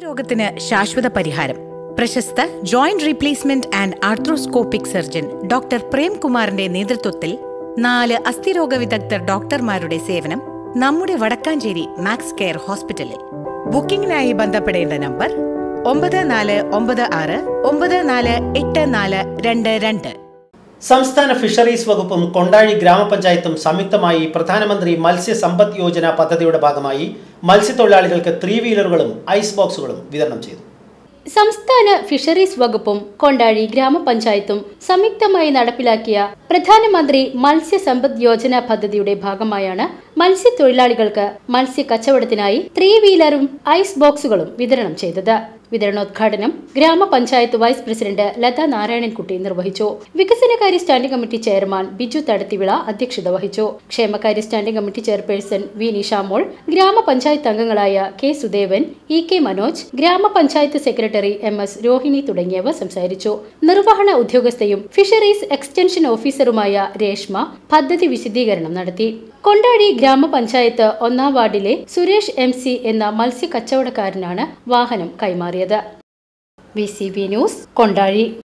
രോഗത്തിന് ശാശ്വത പരിഹാരം. പ്രശസ്ത joint replacement and arthroscopic surgeon doctor പ്രേംകുമാറിന്റെ നേതൃത്വത്തിൽ 4 അസ്ഥിരോഗ വിദഗ്ധർ ഡോക്ടർമാരുടെ സേവനം നമ്മുടെ വടക്കാഞ്ചേരി മാക്സ് കെയർ ഹോസ്പിറ്റലിൽ. ബുക്കിംഗിനായി ബന്ധപ്പെടേണ്ട നമ്പർ 9496948422. സംസ്ഥാന ഫിഷറീസ് വകുപ്പും കൊണ്ടാഴി ഗ്രാമപഞ്ചായത്തും സംയുക്തമായി പ്രധാനമന്ത്രി മത്സ്യ സമ്പദ് യോജന പദ്ധതിയുടെ ഭാഗമായി മത്സ്യത്തൊഴിലാളികൾക്ക് 3 വീലറുകളും ഐസ് ബോക്സുകളും വിതരണം ചെയ്തു. സംസ്ഥാന ഫിഷറീസ് വകുപ്പും കൊണ്ടാഴി ഗ്രാമപഞ്ചായത്തും സംയുക്തമായി നടപ്പിലാക്കിയ പ്രധാനമന്ത്രി മത്സ്യ സമ്പദ് യോജന പദ്ധതിയുടെ ഭാഗമായാണ് മത്സ്യത്തൊഴിലാളികൾക്ക് മത്സ്യ കച്ചവടത്തിനായി 3 വീലറും ഐസ് ബോക്സുകളും വിതരണം ചെയ്തത്. വിതരണോദ്ഘാടനം ഗ്രാമപഞ്ചായത്ത് വൈസ് പ്രസിഡന്റ് ലതാ നാരായണൻകുട്ടി നിർവഹിച്ചു. വികസനകാര്യ standing committee chairman Biju Thadathivila അധ്യക്ഷത വഹിച്ചു. ക്ഷേമകാര്യ standing committee chairperson V Nishamol, ഗ്രാമപഞ്ചായത്ത് അംഗങ്ങളായ K Sudevan, E K Manoj, ഗ്രാമപഞ്ചായത്ത് സെക്രട്ടറി MS രോഹിണി തുടങ്ങിയവർ സംസാരിച്ചു. നിർവഹണ ഉദ്യോഗസ്ഥയും ഫിഷറീസ് എക്സ്റ്റൻഷൻ ഓഫീസറുമായ രേഷ്മ പദ്ധതി വിശദീകരണം നടത്തി. കൊണ്ടാഴി ഗ്രാമപഞ്ചായത്ത് 1-ാം വാർഡിലെ സുരേഷ് MC എന്ന മത്സ്യ കച്ചവടക്കാരനാണ് വാഹനം കൈമാറിയത്. VCV news, Kondazhy.